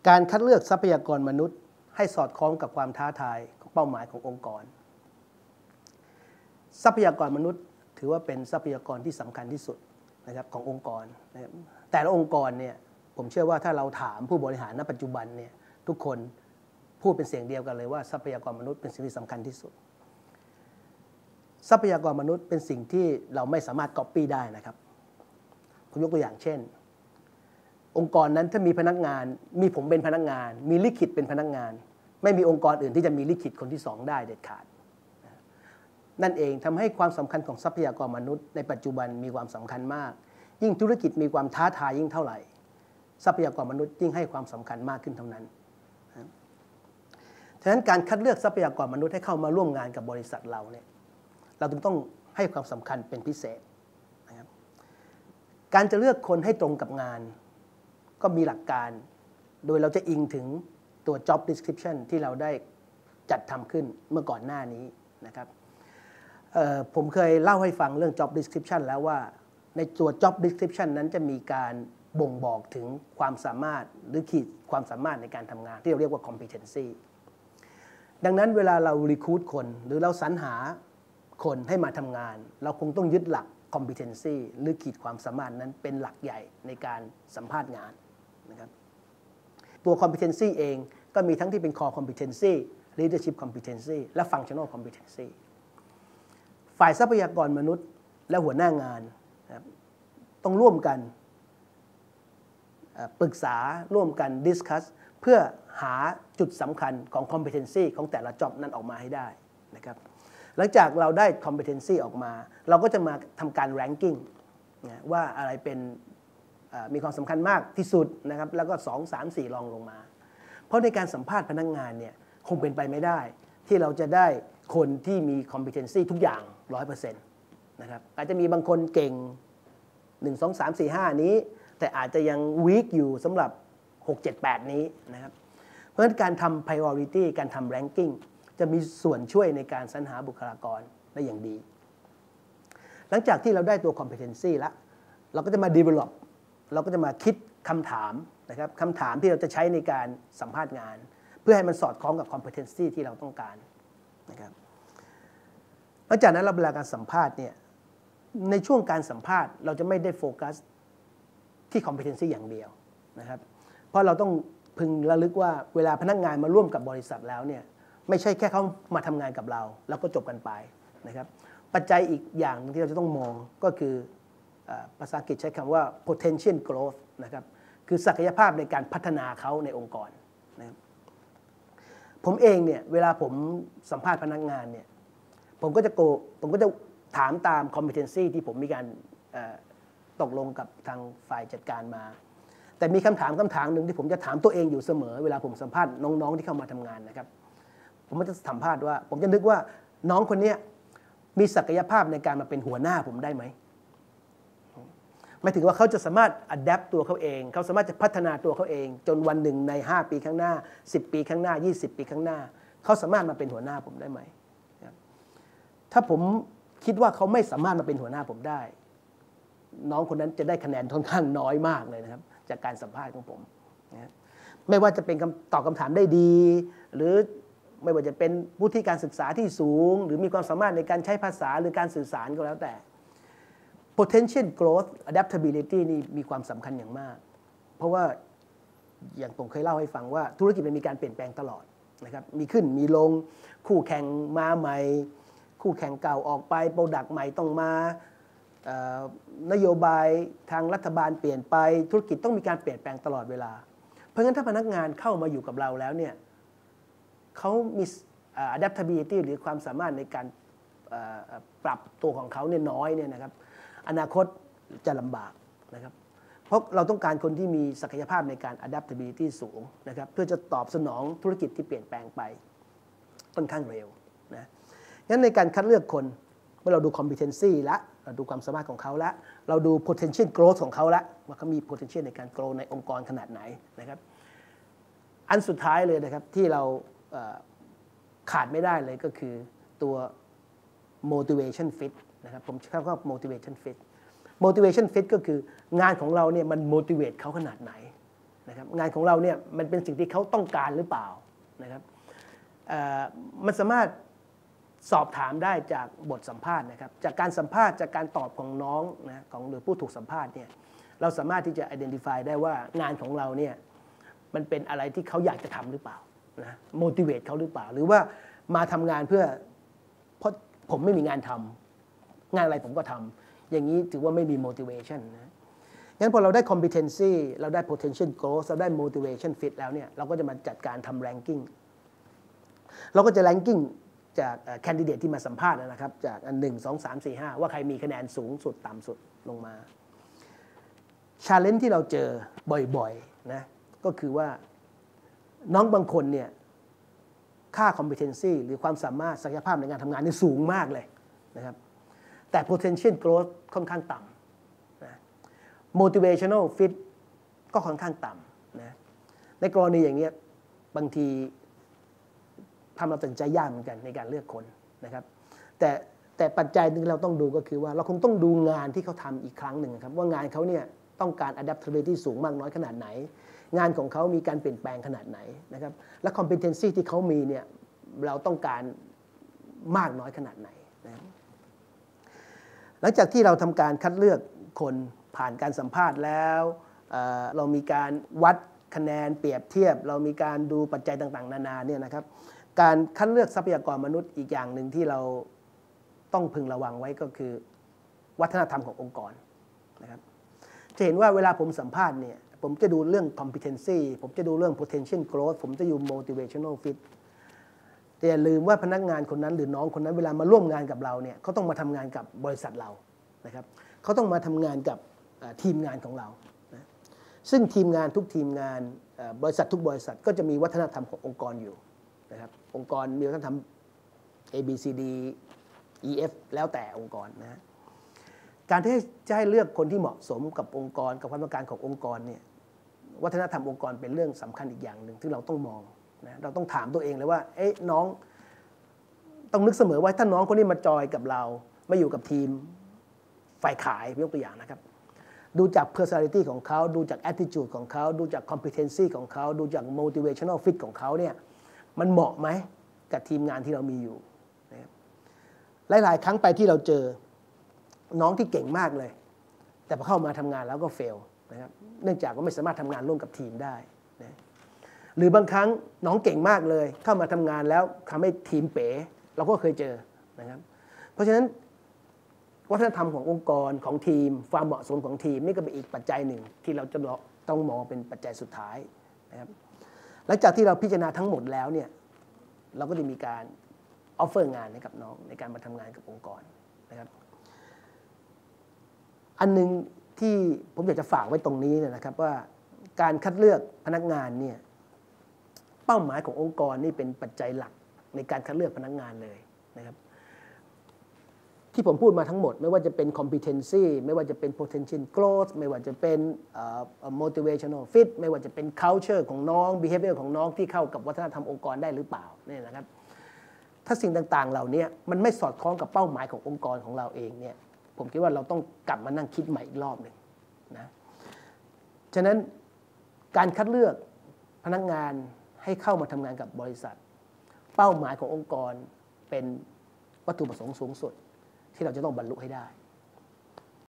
การคัดเลือกทรัพยากรมนุษย์ให้สอดคล้องกับความท้าทายของเป้าหมายขององค์กรทรัพยากรมนุษย์ถือว่าเป็นทรัพยากรที่สำคัญที่สุดนะครับขององค์กรนะครับแต่ละองค์กรเนี่ยผมเชื่อว่าถ้าเราถามผู้บริหารณปัจจุบันเนี่ยทุกคนพูดเป็นเสียงเดียวกันเลยว่าทรัพยากรมนุษย์เป็นสิ่งที่สำคัญที่สุดทรัพยากรมนุษย์เป็นสิ่งที่เราไม่สามารถก๊อปปี้ได้นะครับผมยกตัวอย่างเช่นองค์กรนั้นถ้ามีพนักงานมีผมเป็นพนักงานมีลิขิตเป็นพนักงานไม่มีองค์กรอื่นที่จะมีลิขิตคนที่สองได้เด็ดขาดนั่นเองทำให้ความสำคัญของทรัพยากรมนุษย์ในปัจจุบันมีความสำคัญมากยิ่งธุรกิจมีความท้าทายยิ่งเท่าไหร่ทรัพยากรมนุษย์ยิ่งให้ความสำคัญมากขึ้นเท่านั้นฉะนั้นการคัดเลือกทรัพยากรมนุษย์ให้เข้ามาร่วมงานกับบริษัทเราเนี่ยเราต้องให้ความสำคัญเป็นพิเศษนะครับการจะเลือกคนให้ตรงกับงานก็มีหลักการโดยเราจะอิงถึงตัว job description ที่เราได้จัดทำขึ้นเมื่อก่อนหน้านี้นะครับผมเคยเล่าให้ฟังเรื่อง job description แล้วว่าในตัว job description นั้นจะมีการบ่งบอกถึงความสามารถหรือขีดความสามารถในการทำงานที่เราเรียกว่า competency ดังนั้นเวลาเรา recruit คนหรือเราสรรหาคนให้มาทำงานเราคงต้องยึดหลัก competency หรือขีดความสามารถนั้นเป็นหลักใหญ่ในการสัมภาษณ์งานนะครับตัว competency เองก็มีทั้งที่เป็น core competency leadership competency และ functional competency ฝ่ายทรัพยากรมนุษย์และหัวหน้างานนะครับต้องร่วมกันปรึกษาร่วมกัน discuss เพื่อหาจุดสำคัญของ competency ของแต่ละ job นั้นออกมาให้ได้นะครับหลังจากเราได้ competency ออกมาเราก็จะมาทำการ ranking นะว่าอะไรเป็นมีความสำคัญมากที่สุดนะครับแล้วก็2 3 4รองลงมาเพราะในการสัมภาษณ์พนักงานเนี่ยคงเป็นไปไม่ได้ที่เราจะได้คนที่มี competency ทุกอย่าง 100% นะครับอาจจะมีบางคนเก่ง1 2 3 4 5นี้แต่อาจจะยัง weak อยู่สำหรับ6 7 8นี้นะครับเพราะฉะนั้นการทำ priority การทำ ranking จะมีส่วนช่วยในการสรรหาบุคลากรได้อย่างดีหลังจากที่เราได้ตัว competency แล้วเราก็จะมา develop เราก็จะมาคิดคำถามนะครับคำถามที่เราจะใช้ในการสัมภาษณ์งานเพื่อให้มันสอดคล้องกับ competency ที่เราต้องการนะครับหลังจากนั้นเราเวลาการสัมภาษณ์เนี่ยในช่วงการสัมภาษณ์เราจะไม่ได้โฟกัสที่ competency อย่างเดียวนะครับเพราะเราต้องพึงระลึกว่าเวลาพนักงานมาร่วมกับบริษัทแล้วเนี่ยไม่ใช่แค่เขามาทำงานกับเราแล้วก็จบกันไปนะครับปัจจัยอีกอย่างที่เราจะต้องมองก็คือภาษาอังกฤษใช้คำว่า potential growth นะครับคือศักยภาพในการพัฒนาเขาในองค์กรนะครับผมเองเนี่ยเวลาผมสัมภาษณ์พนักงานเนี่ยผมก็จะถามตาม competency ที่ผมมีการตกลงกับทางฝ่ายจัดการมาแต่มีคำถามหนึ่งที่ผมจะถามตัวเองอยู่เสมอเวลาผมสัมภาษณ์น้องๆที่เข้ามาทำงานนะครับผมจะสัมภาษณ์ว่าผมจะนึกว่าน้องคนนี้มีศักยภาพในการมาเป็นหัวหน้าผมได้ไหมหมายถึงว่าเขาจะสามารถ adapt ตัวเขาเองเขาสามารถจะพัฒนาตัวเขาเองจนวันหนึ่งใน5 ปีข้างหน้า10 ปีข้างหน้า20 ปีข้างหน้าเขาสามารถมาเป็นหัวหน้าผมได้ไหมถ้าผมคิดว่าเขาไม่สามารถมาเป็นหัวหน้าผมได้น้องคนนั้นจะได้คะแนนค่อนข้างน้อยมากเลยนะครับจากการสัมภาษณ์ของผมนะไม่ว่าจะเป็นตอบคำถามได้ดีหรือไม่ว่าจะเป็นวุฒิการศึกษาที่สูงหรือมีความสามารถในการใช้ภาษาหรือการสื่อสารก็แล้วแต่ potential growth adaptability นี่มีความสำคัญอย่างมากเพราะว่าอย่างผมเคยเล่าให้ฟังว่าธุรกิจมันมีการเปลี่ยนแปลงตลอดนะครับมีขึ้นมีลงคู่แข่งมาใหม่คู่แข่งเก่าออกไปโปรดักต์ใหม่ต้องมานโยบายทางรัฐบาลเปลี่ยนไปธุรกิจต้องมีการเปลี่ยนแปลงตลอดเวลาเพราะงั้นถ้าพนักงานเข้ามาอยู่กับเราแล้วเนี่ยเขามี adaptability หรือความสามารถในการปรับตัวของเขาเนี่ยน้อยเนี่ยนะครับอนาคตจะลำบากนะครับเพราะเราต้องการคนที่มีศักยภาพในการ adaptability สูงนะครับเพื่อจะตอบสนองธุรกิจที่เปลี่ยนแปลงไปค่อนข้างเร็วนะงั้นในการคัดเลือกคนเมื่อเราดู competency ละเราดูความสามารถของเขาละเราดู potential growth ของเขาละว่าเขามี potential ในการ grow ในองค์กรขนาดไหนนะครับอันสุดท้ายเลยนะครับที่เราขาดไม่ได้เลยก็คือตัว motivation fit นะครับผมใช้คำว่า motivation fit motivation fit ก็คืองานของเราเนี่ยมัน motivate เขาขนาดไหนนะครับงานของเราเนี่ยมันเป็นสิ่งที่เขาต้องการหรือเปล่านะครับมันสามารถสอบถามได้จากบทสัมภาษณ์นะครับจากการสัมภาษณ์จากการตอบของน้องนะของหรือผู้ถูกสัมภาษณ์เนี่ยเราสามารถที่จะ identify ได้ว่างานของเราเนี่ยมันเป็นอะไรที่เขาอยากจะทำหรือเปล่านะ motivate เขาหรือเปล่าหรือว่ามาทำงานเพราะผมไม่มีงานทำงานอะไรผมก็ทำอย่างนี้ถือว่าไม่มี motivation นะงั้นพอเราได้ competency เราได้ potential growth เราได้ motivation fit แล้วเนี่ยเราก็จะมาจัดการทำ ranking เราก็จะ ranking จากแคนดิเดตที่มาสัมภาษณ์นะครับจากอัน1 2 3 4 5ว่าใครมีคะแนนสูงสุดต่ำสุดลงมา challenge ที่เราเจอบ่อยๆนะก็คือว่าน้องบางคนเนี่ยค่า competency หรือความสามารถศักยภาพในการทำงานนี่สูงมากเลยนะครับแต่ potential growth ค่อนข้างต่ำนะ motivational fit ก็ค่อนข้างต่ำนะในกรณีอย่างเงี้ยบางทีทำเราตัดสินใจยากเหมือนกันในการเลือกคนนะครับแต่ปัจจัยหนึ่งเราต้องดูก็คือว่าเราคงต้องดูงานที่เขาทำอีกครั้งหนึ่งครับว่างานเขาเนี่ยต้องการ adaptability สูงมากน้อยขนาดไหนงานของเขามีการเปลี่ยนแปลงขนาดไหนนะครับและ competency ที่เขามีเนี่ยเราต้องการมากน้อยขนาดไหนนะครับหลังจากที่เราทำการคัดเลือกคนผ่านการสัมภาษณ์แล้วเรามีการวัดคะแนนเปรียบเทียบเรามีการดูปัจจัยต่างๆนานาเนี่ยนะครับการคัดเลือกทรัพยากรมนุษย์อีกอย่างหนึ่งที่เราต้องพึงระวังไว้ก็คือวัฒนธรรมขององค์กรนะครับจะเห็นว่าเวลาผมสัมภาษณ์เนี่ยผมจะดูเรื่อง competency ผมจะดูเรื่อง potential growth ผมจะดู motivational fit แต่อย่าลืมว่าพนักงานคนนั้นหรือน้องคนนั้นเวลามาร่วมงานกับเราเนี่ยเขาต้องมาทำงานกับบริษัทเรานะครับเขาต้องมาทำงานกับทีมงานของเรานะซึ่งทีมงานทุกทีมงานบริษัททุกบริษัทก็จะมีวัฒนธรรมขององค์กรอยู่นะครับองค์กรมีวัฒนธรรม A B C D E F แล้วแต่องค์กรนะการที่จะให้เลือกคนที่เหมาะสมกับองค์กรกับความต้องการขององค์กรเนี่ยวัฒนธรรมองค์กรเป็นเรื่องสำคัญอีกอย่างหนึ่งที่เราต้องมองนะเราต้องถามตัวเองเลยว่าน้องต้องนึกเสมอว่าถ้าน้องคนนี้มาจอยกับเรามาอยู่กับทีมฝ่ายขายยกตัวอย่างนะครับดูจาก personality ของเขาดูจาก attitude ของเขาดูจาก competency ของเขาดูจาก motivational fit ของเขาเนี่ยมันเหมาะไหมกับทีมงานที่เรามีอยู่นะครับหลายๆครั้งไปที่เราเจอน้องที่เก่งมากเลยแต่พอเข้ามาทำงานแล้วก็เฟลนะครับเนื่องจากว่าไม่สามารถทำงานร่วมกับทีมได้นะหรือบางครั้งน้องเก่งมากเลยเข้ามาทำงานแล้วทำให้ทีมเป๋เราก็เคยเจอนะครับเพราะฉะนั้นวัฒนธรรมขององค์กรของทีมความเหมาะสมของทีมนี่ก็เป็นอีกปัจจัยหนึ่งที่เราจะต้องมองเป็นปัจจัยสุดท้ายนะครับหลังจากที่เราพิจารณาทั้งหมดแล้วเนี่ยเราก็จะมีการออฟเฟอร์งานให้กับน้องในการมาทำงานกับองค์กรนะครับอันนึงที่ผมอยากจะฝากไว้ตรงนี้นะครับว่าการคัดเลือกพนักงานเนี่ยเป้าหมายขององค์กรนี่เป็นปัจจัยหลักในการคัดเลือกพนักงานเลยนะครับที่ผมพูดมาทั้งหมดไม่ว่าจะเป็น competency ไม่ว่าจะเป็น potential growth ไม่ว่าจะเป็น motivational fit ไม่ว่าจะเป็น culture ของน้อง behavior ของน้องที่เข้ากับวัฒนธรรมองค์กรได้หรือเปล่าเนี่ยนะครับถ้าสิ่งต่างๆเหล่านี้มันไม่สอดคล้องกับเป้าหมายขององค์กรของเราเองเนี่ยผมคิดว่าเราต้องกลับมานั่งคิดใหม่อีกรอบหนึ่งนะฉะนั้นการคัดเลือกพนักงานให้เข้ามาทำงานกับบริษัทเป้าหมายขององค์กรเป็นวัตถุประสงค์สูงสุดที่เราจะต้องบรรลุให้ได้